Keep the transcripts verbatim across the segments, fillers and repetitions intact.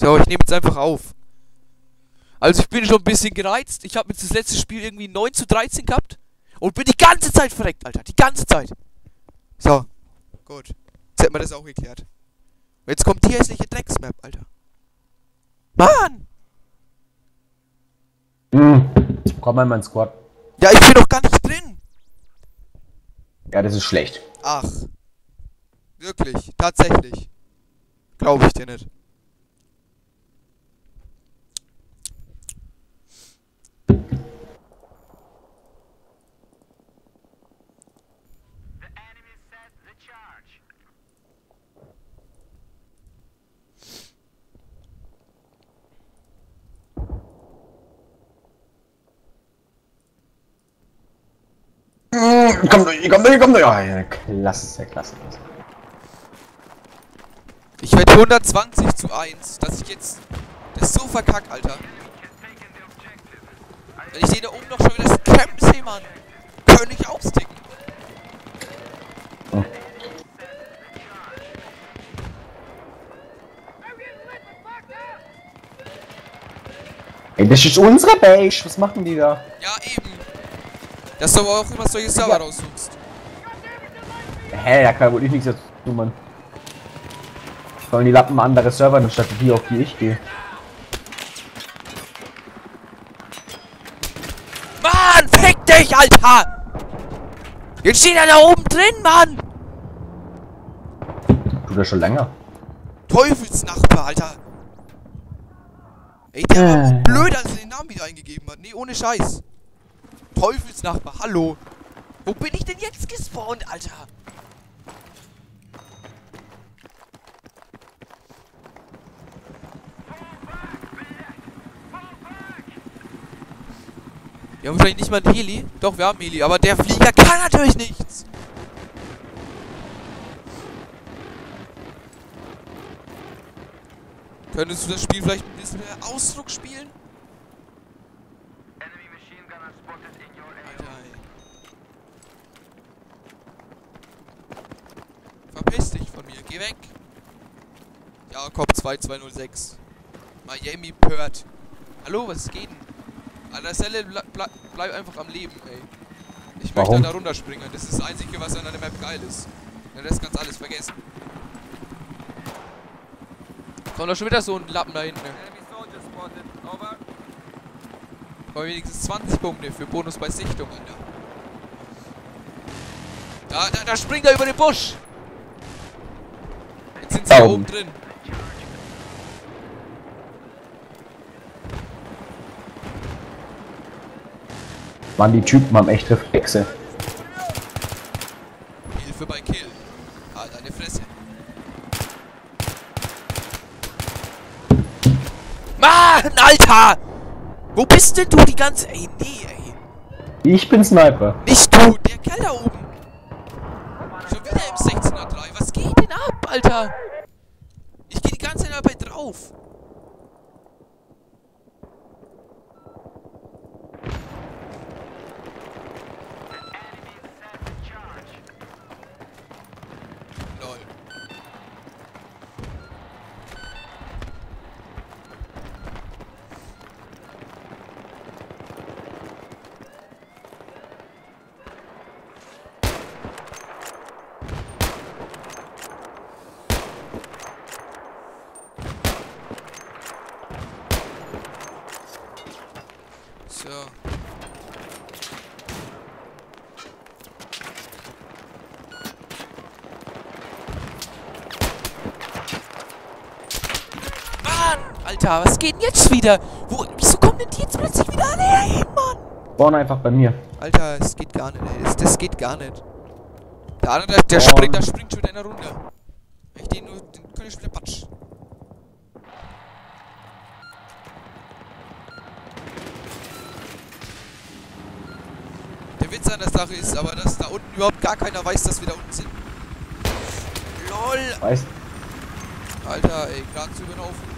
So, ich nehme jetzt einfach auf. Also ich bin schon ein bisschen gereizt. Ich habe jetzt das letzte Spiel irgendwie neun zu dreizehn gehabt. Und bin die ganze Zeit verreckt, Alter. Die ganze Zeit. So. Gut. Jetzt hätten wir das auch geklärt. Und jetzt kommt die hässliche Drecksmap, Alter. Mann! Hm. Komm mal in meinen Squad. Ja, ich bin doch gar nicht drin. Ja, das ist schlecht. Ach. Wirklich. Tatsächlich. Glaube ich dir nicht. Komm durch, komm durch, komm durch. Oh, ja, klasse, sehr klasse. Ich wette hundertzwanzig zu eins, dass ich jetzt das so verkack, Alter. Wenn ich den da oben noch schon wieder das Camp sehe, Mann. König austicken. Hm. Ey, das ist unsere Base. Was machen die da? Ja, eben. Dass du aber auch immer solche Server ja raussuchst. Hä, da kann wohl ich nichts dazu tun, Mann. Sollen die Lappen andere Server anstatt die, auf die ich gehe. Mann, fick dich, Alter! Jetzt steht er da oben drin, Mann! Tut er schon länger. Teufelsnachbar, Alter! Ey, der war äh. blöd, als er den Namen wieder eingegeben hat. Nee, ohne Scheiß. Teufelsnachbar, hallo! Wo bin ich denn jetzt gespawnt, Alter? Wir haben wahrscheinlich nicht mal einen Heli. Doch, wir haben einen Heli, aber der Flieger kann natürlich nichts. Könntest du das Spiel vielleicht ein bisschen mehr Ausdruck spielen? Alter, ey. Verpiss dich von mir, geh weg. Jakob zwei zwei null sechs. Miami Perth. Hallo, was geht denn? An der Stelle ble ble bleib einfach am Leben, ey. Ich möchte Warum? da runterspringen. Das ist das Einzige, was an der Map geil ist. Den Rest kannst alles vergessen. Kommt doch schon wieder so ein Lappen da hinten. Aber wenigstens zwanzig Punkte für Bonus bei Sichtung, Alter. Da, da, da springt er über den Busch. Jetzt sind sie da oben drin. Mann, die Typen haben echt Reflexe. Hilfe bei Kill. Ah, deine Fresse. Mann, Alter! Wo bist denn du die ganze... Ey, nee, ey. Ich bin Sniper. Nicht du, der Kerl da oben. Schon wieder im sechzehner drei. Was geht denn ab, Alter? Ich geh die ganze Zeit dabei drauf. Lol. So. Mann! Alter, was geht denn jetzt wieder? Wo, wieso kommen denn die jetzt plötzlich wieder alle her, Mann? Born einfach bei mir. Alter, es geht gar nicht, ey. Das, das geht gar nicht. Der andere, der, der springt, der springt schon wieder in der Runde. Wenn ich den nur, den könnte ich schon wieder patsch. Der Witz an der Sache ist aber, dass da unten überhaupt gar keiner weiß, dass wir da unten sind. LOL! Weißt Alter, ey, gerade zu überlaufen.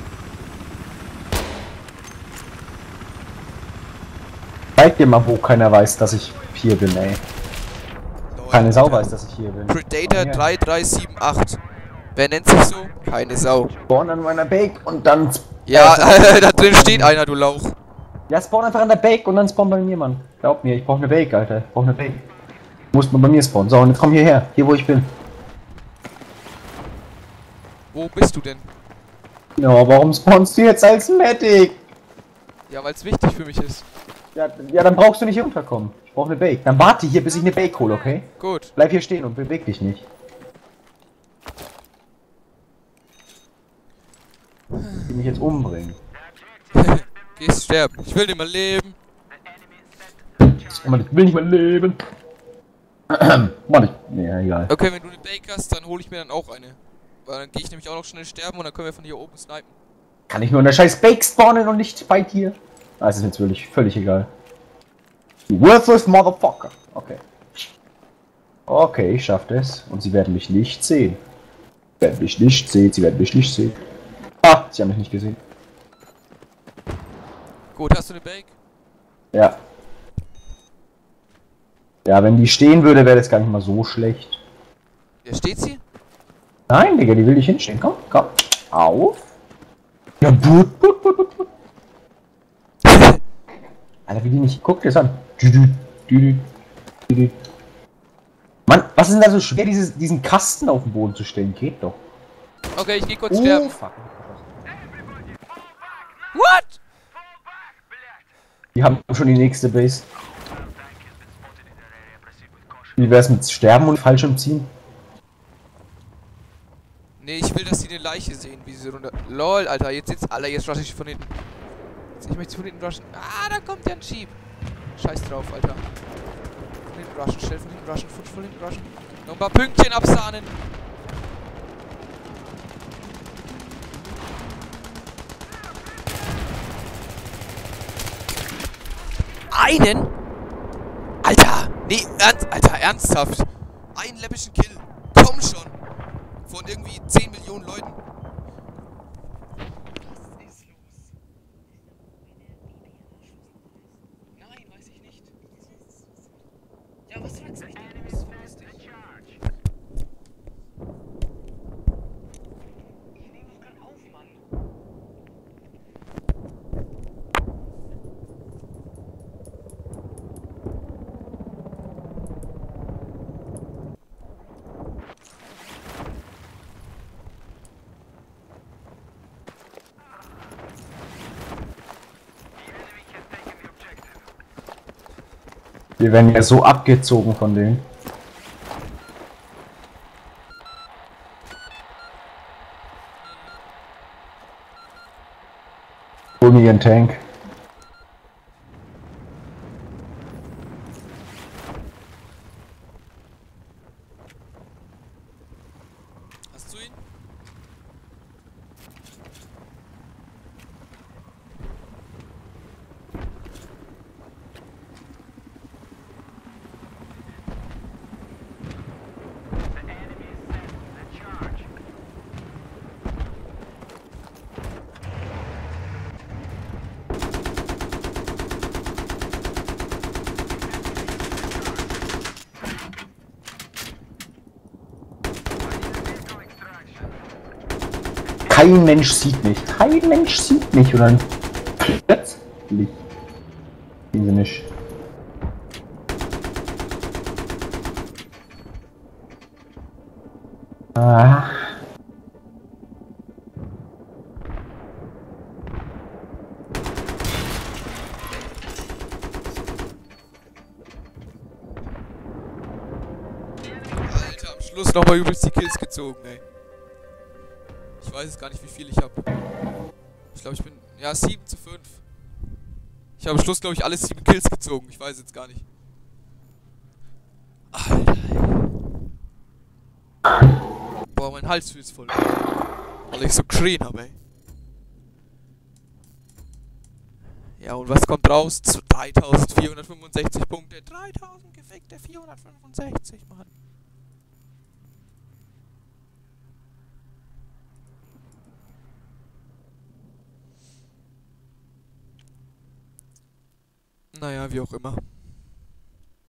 Zeig dir mal, wo keiner weiß, dass ich hier bin, ey. Lol, Keine Sau Alter. weiß, dass ich hier bin. Predator Ja. drei drei sieben acht. Wer nennt sich so? Keine Sau. Born an meiner Bake und dann Ja, da drin steht einer, du Lauch. Ja, spawn einfach an der Bake und dann spawn bei mir, Mann. Glaub mir, ich brauch eine Bake, Alter. Ich brauch eine Bake. Muss man bei mir spawnen. So, und jetzt komm hierher. Hier, wo ich bin. Wo bist du denn? Ja, warum spawnst du jetzt als Medic? Ja, weil es wichtig für mich ist. Ja, ja, dann brauchst du nicht hier runterkommen. Ich brauch eine Bake. Dann warte hier, bis ich eine Bake hole, okay? Gut. Bleib hier stehen und beweg dich nicht. Ich will mich jetzt umbringen. Gehst sterben. Ich will nicht mehr leben. Mann, ich will nicht mehr leben. Mann, ich... Ja, egal. Okay, wenn du eine Bake hast, dann hole ich mir dann auch eine. Weil dann gehe ich nämlich auch noch schnell sterben und dann können wir von hier oben snipen. Kann ich nur in der scheiß Bake spawnen und nicht bei dir? Ah, es ist jetzt wirklich völlig egal. Worthless Motherfucker. Okay. Okay, ich schaff das. Und sie werden mich nicht sehen. Sie werden mich nicht sehen, sie werden mich nicht sehen. Ah, sie haben mich nicht gesehen. Gut, hast du eine Bake? Ja. Ja, wenn die stehen würde, wäre das gar nicht mal so schlecht. Ja, steht sie? Nein, Digga, die will nicht hinstehen. Komm, komm. Auf. Ja, but, but, but, but, but. Alter, wie die nicht... Guck dir das an. Düdü, düdü, düdü. Mann, was ist denn da so schwer, dieses, diesen Kasten auf den Boden zu stellen? Geht doch. Okay, ich geh kurz Oh, sterben. fuck. What? Die haben schon die nächste Base. Wie wär's mit Sterben und Fallschirm ziehen? Nee, ich will, dass sie eine Leiche sehen, wie sie runter... LOL, Alter, jetzt sitzt alle, jetzt rush ich von hinten. Jetzt, ich möchte von hinten rushen. Ah, da kommt der ein Jeep. Scheiß drauf, Alter. Von hinten rushen, schnell von hinten rushen, von hinten rushen. Noch ein paar Pünktchen absahnen. Einen? Alter! Nee, ernst, Alter, ernsthaft! Einen läppischen Kill. Komm schon! Von irgendwie zehn Millionen Leuten. Was ist los? Nein, weiß ich nicht. Ja, was fragst du mich denn? Du bist verpiss dich. Ich nehme doch grad auf, Mann. Wir werden ja so abgezogen von denen. Hol mir ihren Tank. Hast du ihn? Kein Mensch sieht mich. Kein Mensch sieht mich. Und dann plötzlich sehen sie nicht. Ah. Alter, am Schluss nochmal übelst die Kills gezogen, ey. Ich weiß jetzt gar nicht, wie viel ich habe. Ich glaube, ich bin... Ja, sieben zu fünf. Ich habe am Schluss, glaube ich, alle sieben Kills gezogen. Ich weiß jetzt gar nicht. Alter, ey. Boah, mein Hals fühlt voll. Weil ich so geschrien habe, ey. Ja, und was kommt raus? dreitausendvierhundertfünfundsechzig Punkte. dreitausend gefickte vierhundertfünfundsechzig, Mann. Naja, wie auch immer.